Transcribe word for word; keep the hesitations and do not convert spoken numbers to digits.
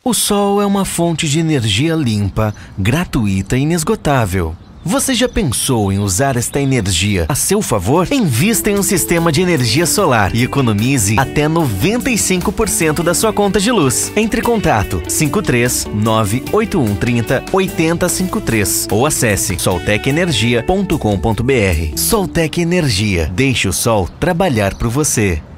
O sol é uma fonte de energia limpa, gratuita e inesgotável. Você já pensou em usar esta energia a seu favor? Invista em um sistema de energia solar e economize até noventa e cinco por cento da sua conta de luz. Entre em contato cinco três nove oito um três zero oito zero cinco três ou acesse soltec energia ponto com ponto br. Soltec Energia. Deixe o sol trabalhar por você.